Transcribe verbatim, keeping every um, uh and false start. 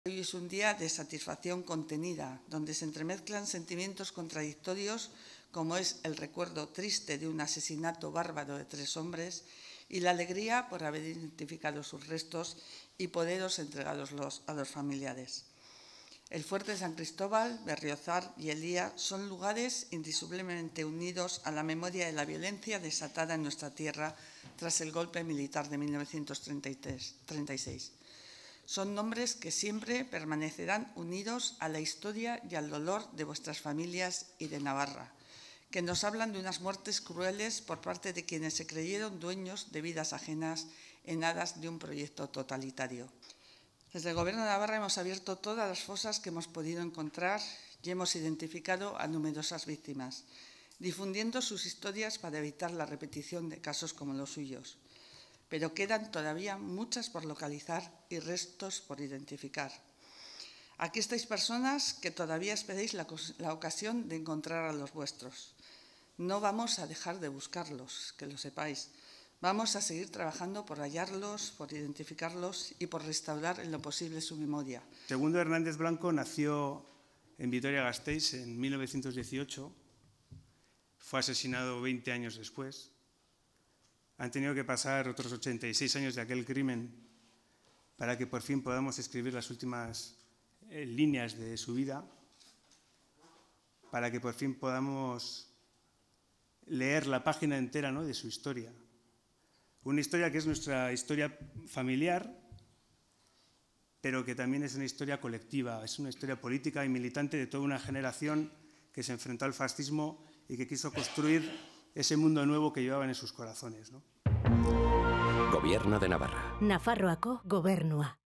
Hoy es un día de satisfacción contenida, donde se entremezclan sentimientos contradictorios como es el recuerdo triste de un asesinato bárbaro de tres hombres y la alegría por haber identificado sus restos y poderos entregados los, a los familiares. El Fuerte de San Cristóbal, Berriozar y Elía son lugares indisolublemente unidos a la memoria de la violencia desatada en nuestra tierra tras el golpe militar de mil novecientos treinta y seis. Son nombres que siempre permanecerán unidos a la historia y al dolor de vuestras familias y de Navarra, que nos hablan de unas muertes crueles por parte de quienes se creyeron dueños de vidas ajenas en aras de un proyecto totalitario. Desde el Gobierno de Navarra hemos abierto todas las fosas que hemos podido encontrar y hemos identificado a numerosas víctimas, difundiendo sus historias para evitar la repetición de casos como los suyos. Pero quedan todavía muchas por localizar y restos por identificar. Aquí estáis personas que todavía esperáis la, la ocasión de encontrar a los vuestros. No vamos a dejar de buscarlos, que lo sepáis. Vamos a seguir trabajando por hallarlos, por identificarlos y por restaurar en lo posible su memoria. Segundo Hernández Blanco nació en Vitoria-Gasteiz en mil novecientos dieciocho. Fue asesinado veinte años después. Han tenido que pasar otros ochenta y seis años de aquel crimen para que por fin podamos escribir las últimas eh, líneas de su vida, para que por fin podamos leer la página entera, ¿no?, de su historia. Una historia que es nuestra historia familiar, pero que también es una historia colectiva, es una historia política y militante de toda una generación que se enfrentó al fascismo y que quiso construir ese mundo nuevo que llevaban en sus corazones, ¿no? Gobierno de Navarra. Nafarroako Gobernua.